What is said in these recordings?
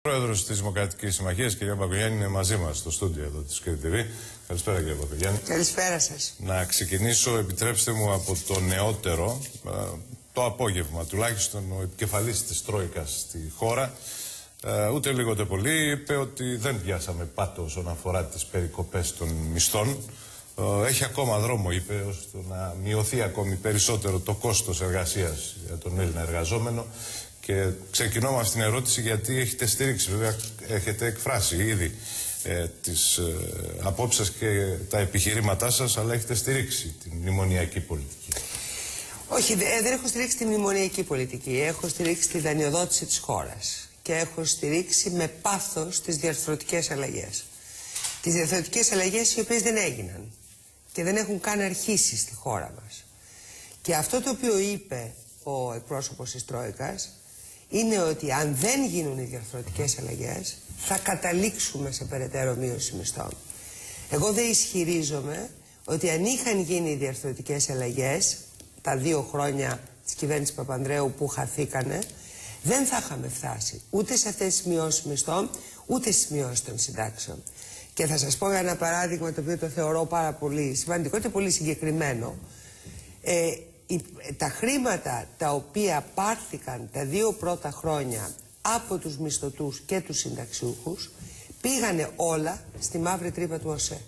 Πρόεδρος της Δημοκρατικής Συμμαχίας, κυρία Μπακογιάννη, είναι μαζί μας στο στούντιο εδώ της ΚΡΤV. Καλησπέρα, κυρία Μπακογιάννη. Καλησπέρα σας. Να ξεκινήσω, επιτρέψτε μου, από το νεότερο. Το απόγευμα, τουλάχιστον ο επικεφαλής της Τρόικας στη χώρα, ούτε λίγο ούτε πολύ, είπε ότι δεν πιάσαμε πάτο όσον αφορά τις περικοπές των μισθών. Έχει ακόμα δρόμο, είπε, ώστε να μειωθεί ακόμη περισσότερο το κόστος εργασίας για τον Έλληνα εργαζόμενο. Και ξεκινώ με την ερώτηση, γιατί έχετε στηρίξει, βέβαια έχετε εκφράσει ήδη τις απόψεις σας και τα επιχειρήματά σας, αλλά έχετε στηρίξει την μνημονιακή πολιτική. Όχι, δεν έχω στηρίξει τη μνημονιακή πολιτική. Έχω στηρίξει τη δανειοδότηση της χώρας. Και έχω στηρίξει με πάθος τις διαρθρωτικές αλλαγές. Τις διαρθρωτικές αλλαγές οι οποίες δεν έγιναν και δεν έχουν καν αρχίσει στη χώρα μας. Και αυτό το οποίο είπε ο εκπρόσωπος της Τρόικας είναι ότι αν δεν γίνουν οι διαρθρωτικές αλλαγές θα καταλήξουμε σε περαιτέρω μείωση μισθών. Εγώ δεν ισχυρίζομαι ότι αν είχαν γίνει οι διαρθρωτικές αλλαγές τα 2 χρόνια της κυβέρνησης Παπανδρέου που χαθήκανε, δεν θα είχαμε φτάσει ούτε σε αυτές τις μειώσεις μισθών, ούτε στις μειώσεις των συντάξεων. Και θα σας πω ένα παράδειγμα το οποίο το θεωρώ πάρα πολύ σημαντικό και πολύ συγκεκριμένο. Τα χρήματα τα οποία πάρθηκαν τα 2 πρώτα χρόνια από τους μισθωτούς και τους συνταξιούχους πήγανε όλα στη μαύρη τρύπα του ΟΣΕ.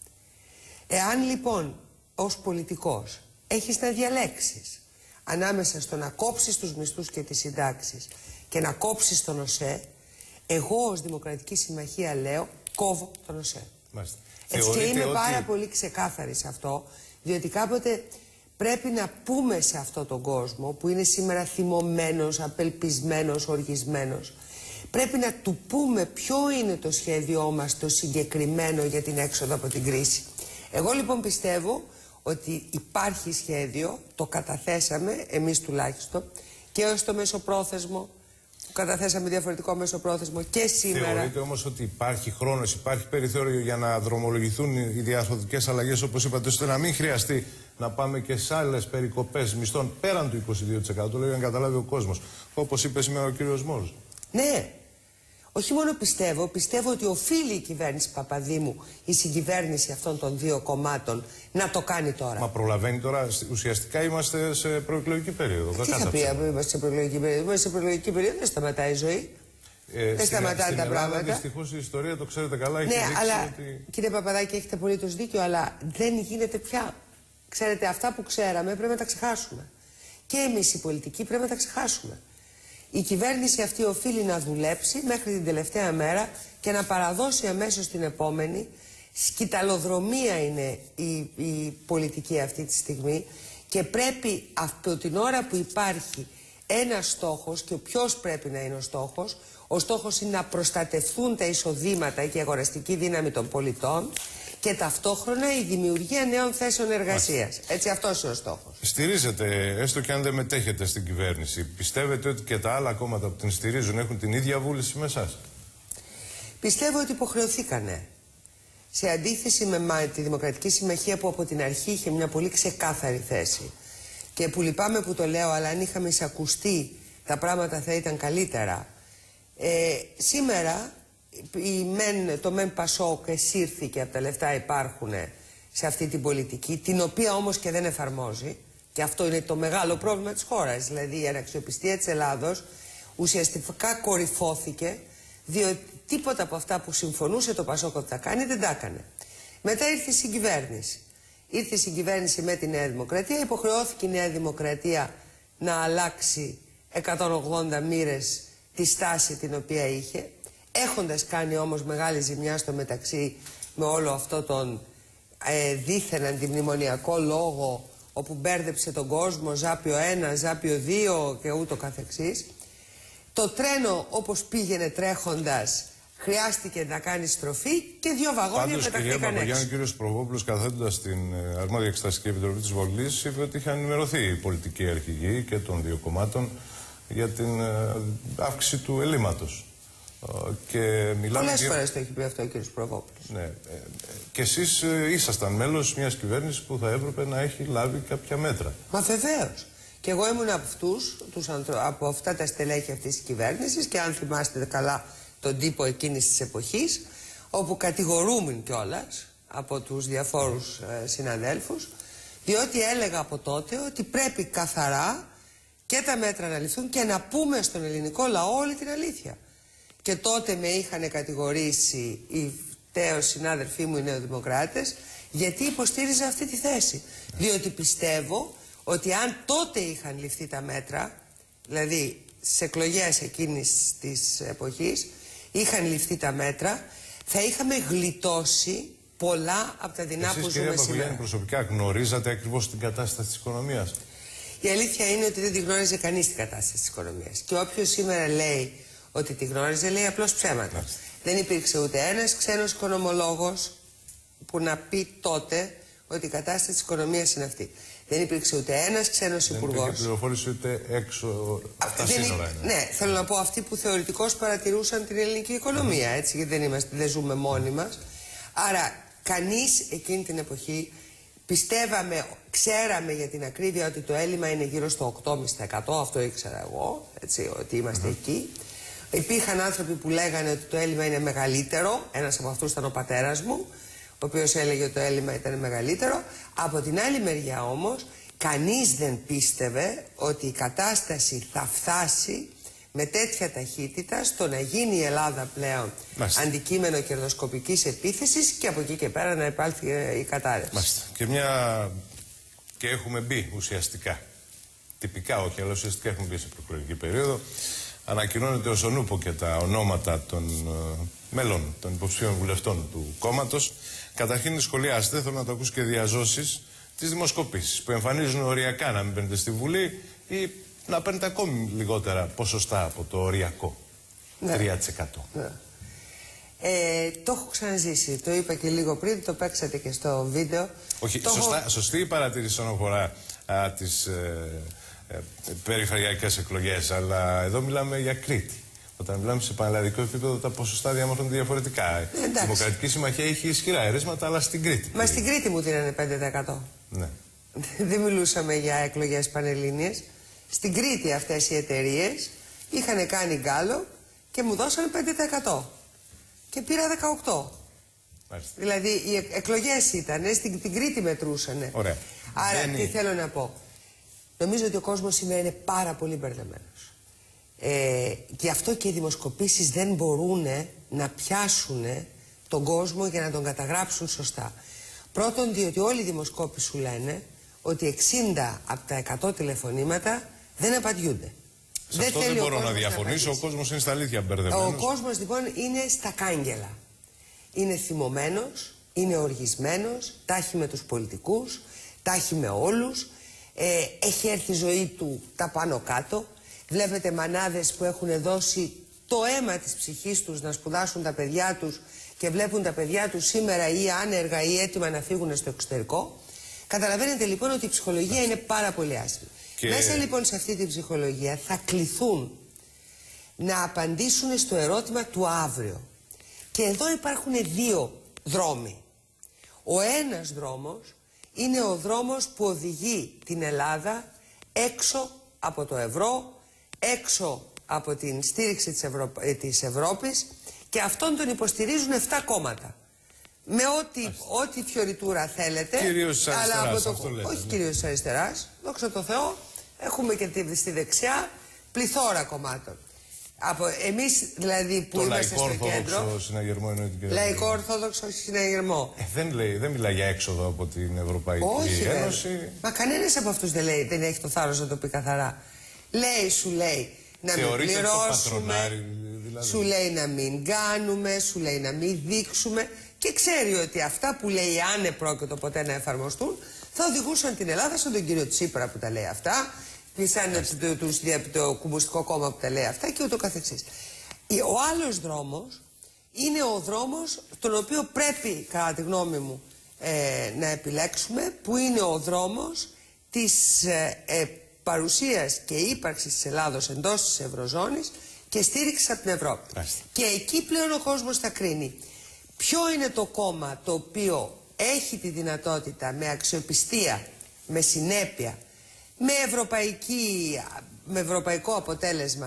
Εάν λοιπόν ως πολιτικός έχεις να διαλέξεις ανάμεσα στο να κόψεις τους μισθούς και τις συντάξεις και να κόψεις τον ΟΣΕ, εγώ ως Δημοκρατική Συμμαχία λέω κόβω τον ΟΣΕ. Έτσι, και είμαι πάρα πολύ ξεκάθαρη σε αυτό, διότι κάποτε πρέπει να πούμε σε αυτόν τον κόσμο που είναι σήμερα θυμωμένος, απελπισμένος, οργισμένος, πρέπει να του πούμε ποιο είναι το σχέδιό μας το συγκεκριμένο για την έξοδο από την κρίση. Εγώ λοιπόν πιστεύω ότι υπάρχει σχέδιο, το καταθέσαμε εμείς τουλάχιστον και ως το μεσοπρόθεσμο, που καταθέσαμε διαφορετικό μεσοπρόθεσμο και σήμερα. Θεωρείτε όμως ότι υπάρχει χρόνος, υπάρχει περιθώριο για να δρομολογηθούν οι διαρθρωτικές αλλαγές, όπως είπατε, ώστε να μην χρειαστεί να πάμε και σε άλλες περικοπές μισθών πέραν του 22%, το λέω για να καταλάβει ο κόσμος, όπως είπε σήμερα ο κύριος Μόρος? Ναι. Όχι μόνο πιστεύω ότι οφείλει η κυβέρνηση Παπαδήμου, η συγκυβέρνηση αυτών των 2 κομμάτων, να το κάνει τώρα. Μα προλαβαίνει τώρα? Ουσιαστικά είμαστε σε προεκλογική περίοδο. Τι θα πει, είμαστε σε προεκλογική περίοδο? Είμαστε σε προεκλογική περίοδο, δεν σταματάει η ζωή. Δεν σταματάνε τα πράγματα. Δυστυχώς η ιστορία, το ξέρετε καλά, έχει δείξει αλλά, ότι... Κύριε Παπαδάκη, έχετε απολύτως δίκιο, αλλά δεν γίνεται πια. Ξέρετε, αυτά που ξέραμε πρέπει να τα ξεχάσουμε. Και εμείς οι πολιτικοί πρέπει να τα ξεχάσουμε. Η κυβέρνηση αυτή οφείλει να δουλέψει μέχρι την τελευταία μέρα και να παραδώσει αμέσως την επόμενη. Σκυταλοδρομία είναι η πολιτική αυτή τη στιγμή και πρέπει από την ώρα που υπάρχει ένας στόχος, και ποιος πρέπει να είναι ο στόχος είναι να προστατευτούν τα εισοδήματα και η αγοραστική δύναμη των πολιτών και ταυτόχρονα η δημιουργία νέων θέσεων εργασίας. Έτσι, αυτός είναι ο στόχος. Στηρίζετε, έστω και αν δεν μετέχετε στην κυβέρνηση, πιστεύετε ότι και τα άλλα κόμματα που την στηρίζουν έχουν την ίδια βούληση με εσάς? Πιστεύω ότι υποχρεωθήκανε. Σε αντίθεση με τη Δημοκρατική Συμμαχία που από την αρχή είχε μια πολύ ξεκάθαρη θέση και που λυπάμαι που το λέω, αλλά αν είχαμε εισακουστεί τα πράγματα θα ήταν καλύτερα. Σήμερα το ΜΕΝ Πασόκ εσύρθηκε από τα λεφτά υπάρχουν σε αυτή την πολιτική, την οποία όμως και δεν εφαρμόζει, και αυτό είναι το μεγάλο πρόβλημα της χώρας. Δηλαδή η αναξιοπιστία της Ελλάδος ουσιαστικά κορυφώθηκε, διότι τίποτα από αυτά που συμφωνούσε το Πασόκ ότι θα κάνει δεν τα έκανε. Μετά ήρθε η συγκυβέρνηση. Ήρθε η συγκυβέρνηση με τη Νέα Δημοκρατία, υποχρεώθηκε η Νέα Δημοκρατία να αλλάξει 180 μοίρες τη στάση την οποία είχε, έχοντας κάνει όμως μεγάλη ζημιά στο μεταξύ με όλο αυτό τον δίθεν αντιμνημονιακό λόγο, όπου μπέρδεψε τον κόσμο, Ζάπιο 1, Ζάπιο 2 και ούτω καθεξής. Το τρένο όπως πήγαινε τρέχοντας χρειάστηκε να κάνει στροφή και 2 βαγόνια πεταχτήκαν έξω. Κυρία Παπαγιάννη, ο κύριος Προβόπουλος, καθέτοντας στην αρμόδια εξεταστική επιτροπή της Βολής, είπε ότι είχαν ενημερωθεί οι πολιτικοί αρχηγοί και των 2 κομμάτων για την αύξηση του ελλείμματος. Πολλές φορές το έχει πει αυτό ο κύριος Προβόπουλος. Ναι. Και εσείς ήσασταν μέλος μιας κυβέρνησης που θα έπρεπε να έχει λάβει κάποια μέτρα. Μα βεβαίως. Και εγώ ήμουν από αυτά τα στελέχη αυτής της κυβέρνησης και αν θυμάστε καλά τον τύπο εκείνης της εποχής, όπου κατηγορούμουν κιόλας από τους διαφόρους συναδέλφους, διότι έλεγα από τότε ότι πρέπει καθαρά και τα μέτρα να ληφθούν και να πούμε στον ελληνικό λαό όλη την αλήθεια. Και τότε με είχαν κατηγορήσει οι τέος συνάδελφοί μου οι νεοδημοκράτες, γιατί υποστήριζα αυτή τη θέση. Διότι πιστεύω ότι αν τότε είχαν ληφθεί τα μέτρα, δηλαδή στις εκλογές εκείνης της εποχής, είχαν ληφθεί τα μέτρα, θα είχαμε γλιτώσει πολλά από τα δεινά που ζούμε σήμερα. Εσείς, κυρία Μπακογιάννη, προσωπικά γνωρίζατε ακριβώς την κατάσταση της οικονομίας? Η αλήθεια είναι ότι δεν τη γνώριζε κανείς την κατάσταση της οικονομίας. Και όποιος σήμερα λέει ότι τη γνώριζε, λέει απλώς ψέματα. Δεν υπήρξε ούτε ένας ξένος οικονομολόγος που να πει τότε ότι η κατάσταση της οικονομίας είναι αυτή. Δεν υπήρξε ούτε ένας ξένος υπουργός. Δεν υπήρχε πληροφόρηση ούτε έξω από τα σύνορα. Ναι, θέλω να πω αυτοί που θεωρητικώς παρατηρούσαν την ελληνική οικονομία, έτσι, γιατί δεν ζούμε μόνοι μας. Άρα, κανείς εκείνη την εποχή ξέραμε για την ακρίβεια ότι το έλλειμμα είναι γύρω στο 8,5%, αυτό ήξερα εγώ, έτσι, ότι είμαστε εκεί. Υπήρχαν άνθρωποι που λέγανε ότι το έλλειμμα είναι μεγαλύτερο, ένας από αυτούς ήταν ο πατέρας μου, ο οποίος έλεγε ότι το έλλειμμα ήταν μεγαλύτερο. Από την άλλη μεριά όμως, κανείς δεν πίστευε ότι η κατάσταση θα φτάσει με τέτοια ταχύτητα στο να γίνει η Ελλάδα πλέον αντικείμενο κερδοσκοπικής επίθεσης και από εκεί και πέρα να υπάρξει η κατάρρευση. Και έχουμε μπει ουσιαστικά, τυπικά όχι, αλλά ουσιαστικά έχουμε μπει σε προεκλογική περίοδο. Ανακοινώνεται ως ο νούπο και τα ονόματα των μέλων των υποψηφίων βουλευτών του κόμματος. Καταρχήν σχολιάζεται, θέλω να το ακούσω και διαζώσεις, τις δημοσκοπήσεις που εμφανίζουν οριακά να μην παίρνετε στη Βουλή ή να παίρνετε ακόμη λιγότερα ποσοστά από το οριακό, 3%. Ναι. Το έχω ξαναζήσει, το είπα και λίγο πριν, το παίξατε και στο βίντεο. Όχι, σωστή η παρατήρηση όσον αφορά τις περιφερειακές εκλογές, αλλά εδώ μιλάμε για Κρήτη. Όταν μιλάμε σε πανελλαδικό επίπεδο, τα ποσοστά διαμορφώνονται διαφορετικά. Η Δημοκρατική Συμμαχία έχει ισχυρά αιρέσματα, αλλά στην Κρήτη. Μα στην Κρήτη μου δίνανε 5%. Ναι. Δεν μιλούσαμε για εκλογές πανελλήνιες. Στην Κρήτη αυτές οι εταιρείες είχαν κάνει γκάλο και μου δώσανε 5%. Και πήρα 18%. Μάλιστα. Δηλαδή οι εκλογές ήταν, στην Κρήτη μετρούσανε. Ωραία. Άρα τι θέλω να πω. Νομίζω ότι ο κόσμος σήμερα είναι πάρα πολύ μπερδεμένος. Γι' αυτό και οι δημοσκοπήσεις δεν μπορούν να πιάσουν τον κόσμο για να τον καταγράψουν σωστά. Πρώτον, διότι όλοι οι δημοσκόποι σου λένε ότι 60 από τα 100 τηλεφωνήματα δεν απαντιούνται. Σε αυτό δεν μπορώ να διαφωνήσω. Ο κόσμος είναι στα αλήθεια μπερδεμένος. Ο κόσμος λοιπόν είναι στα κάγκελα. Είναι θυμωμένος, είναι οργισμένος, τάχει με τους πολιτικούς, τάχει με όλους. Έχει έρθει η ζωή του τα πάνω κάτω. Βλέπετε μανάδες που έχουν δώσει το αίμα της ψυχής τους να σπουδάσουν τα παιδιά τους και βλέπουν τα παιδιά τους σήμερα ή άνεργα ή έτοιμα να φύγουν στο εξωτερικό. Καταλαβαίνετε λοιπόν ότι η ψυχολογία είναι πάρα πολύ άσχημη. Μέσα λοιπόν σε αυτή την ψυχολογία θα κληθούν να απαντήσουν στο ερώτημα του αύριο. Και εδώ υπάρχουν δύο δρόμοι. Ο ένας δρόμος είναι ο δρόμος που οδηγεί την Ελλάδα έξω από το ευρώ, έξω από την στήριξη της Ευρώπης, και αυτόν τον υποστηρίζουν 7 κόμματα. Με ό,τι φιωριτούρα θέλετε. Κυρίως της αριστεράς, όχι κυρίως της αριστεράς, δόξα τω Θεώ, έχουμε και στη δεξιά πληθώρα κομμάτων. Εμείς δηλαδή που είμαστε στο κέντρο. Λαϊκό συναγερμό εννοεί την κυρία. Λαϊκό ορθόδοξο συναγερμό. Δεν μιλάει για έξοδο από την Ευρωπαϊκή Ένωση. Μα κανένας από αυτούς δεν έχει το θάρρος να το πει καθαρά. Σου λέει να μην πληρώσουμε, δηλαδή. Σου λέει να μην κάνουμε, σου λέει να μην δείξουμε, και ξέρει ότι αυτά που λέει, αν επρόκειτο ποτέ να εφαρμοστούν, θα οδηγούσαν την Ελλάδα σαν τον κύριο Τσίπρα που τα λέει αυτά, σαν το Κομμουνιστικό Κόμμα που τα λέει αυτά και ούτω καθεξής. Ο άλλος δρόμος είναι ο δρόμος τον οποίο πρέπει, κατά τη γνώμη μου, να επιλέξουμε, που είναι ο δρόμος της παρουσίας και ύπαρξης της Ελλάδος εντός της Ευρωζώνης και στήριξης από την Ευρώπη. Και εκεί πλέον ο κόσμος θα κρίνει ποιο είναι το κόμμα το οποίο έχει τη δυνατότητα με αξιοπιστία, με συνέπεια, με ευρωπαϊκό αποτέλεσμα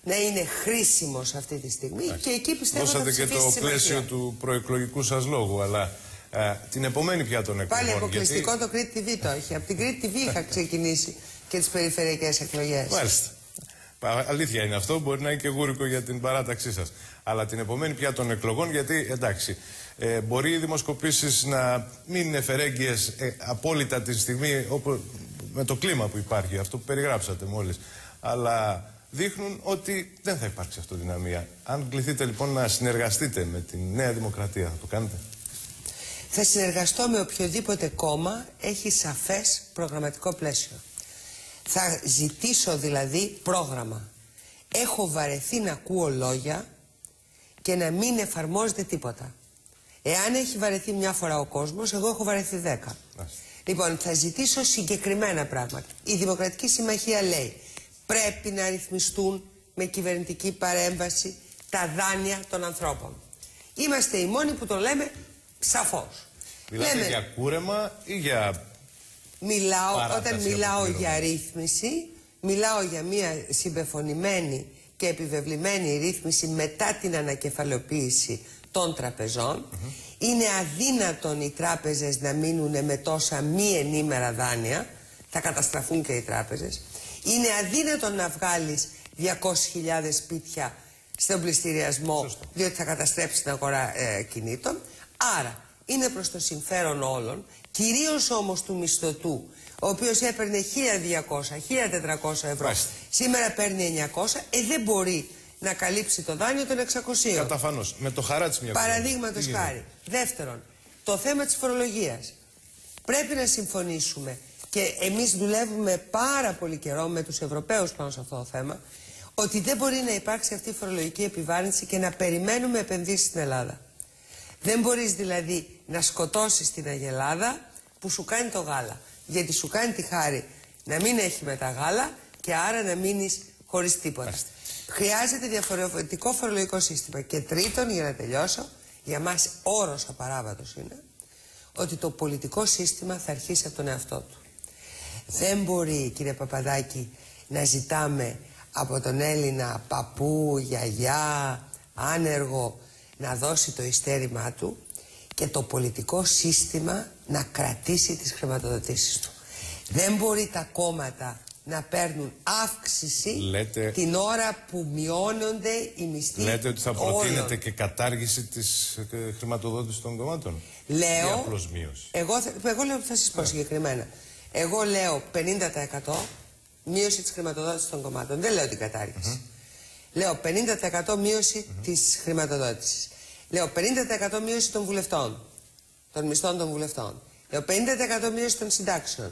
να είναι χρήσιμος αυτή τη στιγμή και εκεί πιστεύω ότι δώσατε και το πλαίσιο του προεκλογικού σας λόγου, αλλά την επομένη πια των εκλογών. Πάλι αποκλειστικό το Κρήτη TV το έχει. Από την Κρήτη TV είχα ξεκινήσει και τις περιφερειακές εκλογές. Μάλιστα. Αλήθεια είναι αυτό, μπορεί να είναι και γούρικο για την παράταξή σας. Αλλά την επομένη πια των εκλογών, γιατί εντάξει, μπορεί οι δημοσκοπήσεις να μην είναι φερέγγιες απόλυτα τη στιγμή με το κλίμα που υπάρχει, αυτό που περιγράψατε μόλις. Αλλά δείχνουν ότι δεν θα υπάρξει αυτοδυναμία. Αν κληθείτε λοιπόν να συνεργαστείτε με τη Νέα Δημοκρατία, θα το κάνετε? Θα συνεργαστώ με οποιοδήποτε κόμμα έχει σαφές προγραμματικό πλαίσιο. Θα ζητήσω δηλαδή πρόγραμμα. Έχω βαρεθεί να ακούω λόγια και να μην εφαρμόζεται τίποτα. Εάν έχει βαρεθεί μια φορά ο κόσμος, εγώ έχω βαρεθεί 10. Λοιπόν, θα ζητήσω συγκεκριμένα πράγματα. Η Δημοκρατική Συμμαχία λέει πρέπει να ρυθμιστούν με κυβερνητική παρέμβαση τα δάνεια των ανθρώπων. Είμαστε οι μόνοι που το λέμε σαφώς. Μιλάτε για κούρεμα ή για... Όταν μιλάω για ρύθμιση, μιλάω για μια συμπεφωνημένη και επιβεβλημένη ρύθμιση μετά την ανακεφαλαιοποίηση των τραπεζών. Είναι αδύνατον οι τράπεζες να μείνουν με τόσα μη ενήμερα δάνεια. Θα καταστραφούν και οι τράπεζες. Είναι αδύνατον να βγάλεις 200.000 σπίτια στον πληστηριασμό, διότι θα καταστρέψει την αγορά κινήτων. Άρα είναι προς το συμφέρον όλων, κυρίως όμως του μισθωτού, ο οποίος έπαιρνε 1.200, 1.400 ευρώ, σήμερα παίρνει 900, δεν μπορεί να καλύψει το δάνειο των 600. Καταφανώς, με το χαράτσι μια παραδείγματος χάρη. Δεύτερον, το θέμα της φορολογίας. Πρέπει να συμφωνήσουμε, και εμείς δουλεύουμε πάρα πολύ καιρό με τους Ευρωπαίους πάνω σε αυτό το θέμα, ότι δεν μπορεί να υπάρξει αυτή η φορολογική επιβάρυνση και να περιμένουμε επενδύσεις στην Ελλάδα. Δεν μπορείς δηλαδή να σκοτώσεις την Αγελάδα που σου κάνει το γάλα. Γιατί σου κάνει τη χάρη να μην έχει μετά γάλα και άρα να μείνεις χωρίς τίποτα. Χρειάζεται διαφορετικό φορολογικό σύστημα. Και τρίτον, για να τελειώσω, για μας όρος απαράβατος είναι ότι το πολιτικό σύστημα θα αρχίσει από τον εαυτό του. Δεν μπορεί, κύριε Παπαδάκη, να ζητάμε από τον Έλληνα παππού, γιαγιά, άνεργο να δώσει το ειστέρημά του και το πολιτικό σύστημα να κρατήσει τις χρηματοδοτήσεις του. Δεν μπορεί τα κόμματα να παίρνουν αύξηση την ώρα που μειώνονται οι μισθοί. Λέτε ότι θα προτείνετε και κατάργηση της χρηματοδότησης των κομμάτων? Λέω, ή απλώς μείωση? εγώ λέω, θα σας πω συγκεκριμένα. Εγώ λέω 50% μείωση της χρηματοδότησης των κομμάτων. Δεν λέω την κατάργηση. Λέω 50% μείωση της χρηματοδότησης. Λέω 50% μείωση των βουλευτών, των μισθών των βουλευτών. Λέω 50% μείωση των συντάξεων.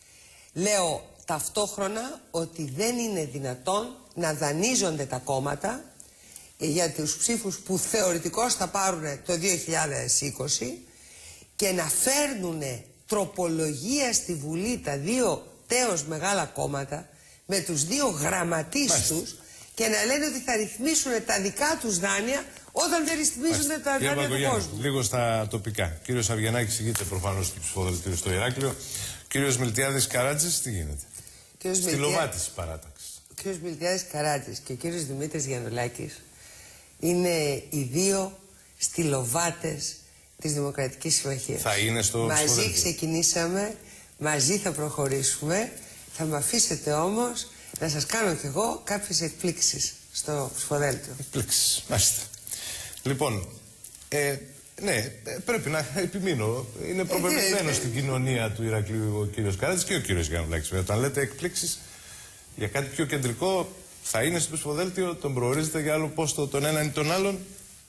Λέω ταυτόχρονα ότι δεν είναι δυνατόν να δανείζονται τα κόμματα για τους ψήφους που θεωρητικώς θα πάρουν το 2020 και να φέρνουν τροπολογία στη Βουλή τα δύο τέως μεγάλα κόμματα με τους δύο γραμματείς τους και να λένε ότι θα ρυθμίσουν τα δικά τους δάνεια όταν δεν ρυθμίζουν τα δάνεια του κόσμου. Λίγο στα τοπικά. Κύριος Αβγενάκης ηγείται προφανώς του ψηφοδελτίου στο Ηράκλειο. Κύριος Μιλτιάδης Καράτζης, τι γίνεται? Στη Λοβάτη της παράταξης. Ο κύριος Μιλτιάδης Καράτζης και ο κύριος Δημήτρης Γιαννουλάκης είναι οι δύο στυλοβάτες της Δημοκρατικής Συμμαχίας. Θα είναι στο μαζί ψηφοδέλτιο? Ξεκινήσαμε, μαζί θα προχωρήσουμε. Θα με αφήσετε όμως να σας κάνω κι εγώ κάποιες εκπλήξεις στο ψηφοδέλτιο. Εκπλήξεις, μάλιστα. Λοιπόν, ναι, πρέπει να επιμείνω. Είναι προπεπισμένο στην κοινωνία του Ηρακλείου ο κύριος Καράτζης και ο κύριος Γιαννουλάκης. Όταν λέτε εκπλήξεις για κάτι πιο κεντρικό, θα είναι στο ψηφοδέλτιο, τον προορίζετε για άλλο πόστο τον έναν ή τον άλλον?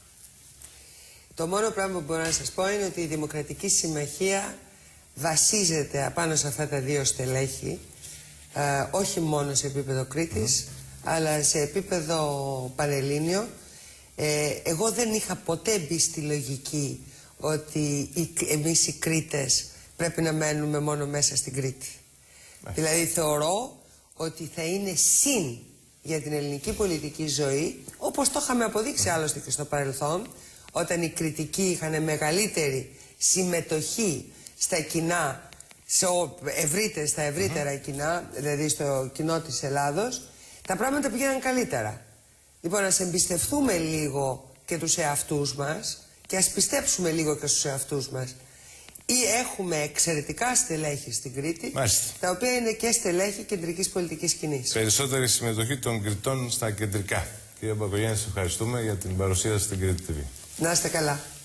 Το μόνο πράγμα που μπορώ να σας πω είναι ότι η Δημοκρατική Συμμαχία βασίζεται απάνω σε αυτά τα δύο στελέχη, όχι μόνο σε επίπεδο Κρήτης, αλλά σε επίπεδο πανελλήνιο. Εγώ δεν είχα ποτέ μπει στη λογική ότι εμείς οι Κρήτες πρέπει να μένουμε μόνο μέσα στην Κρήτη. Δηλαδή θεωρώ ότι θα είναι συν για την ελληνική πολιτική ζωή, όπως το είχαμε αποδείξει άλλωστε και στο παρελθόν, όταν οι Κρητικοί είχαν μεγαλύτερη συμμετοχή στα κοινά, στα ευρύτερα κοινά, δηλαδή στο κοινό της Ελλάδος, τα πράγματα πήγαιναν καλύτερα. Λοιπόν, ας εμπιστευτούμε λίγο και τους εαυτούς μας και ας πιστέψουμε λίγο και στους εαυτούς μας. Ή έχουμε εξαιρετικά στελέχη στην Κρήτη, Μάλιστα. τα οποία είναι και στελέχη κεντρικής πολιτικής σκηνής. Περισσότερη συμμετοχή των Κρητών στα κεντρικά. Κύριε Μπακογιάννη, σας ευχαριστούμε για την παρουσία σας στην Κρήτη TV. Να είστε καλά.